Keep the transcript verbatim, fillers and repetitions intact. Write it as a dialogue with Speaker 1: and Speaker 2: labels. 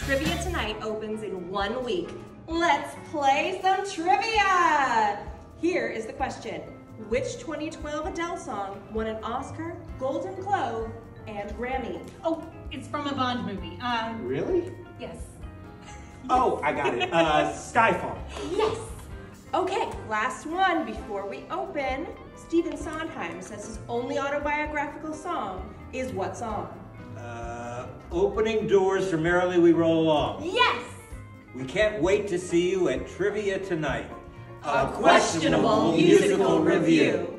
Speaker 1: Trivia Tonight opens in one week. Let's play some trivia! Here is the question. Which twenty twelve Adele song won an Oscar, Golden Globe, and Grammy?
Speaker 2: Oh, it's from a Bond movie. Um,
Speaker 3: Really?
Speaker 2: yes.
Speaker 3: Oh, I got it. Uh, Skyfall.
Speaker 1: Yes! Okay, last one before we open. Stephen Sondheim says his only autobiographical song is what song?
Speaker 4: Uh, opening doors for Merrily We Roll Along.
Speaker 1: Yes!
Speaker 4: We can't wait to see you at Trivia Tonight.
Speaker 1: A questionable musical review.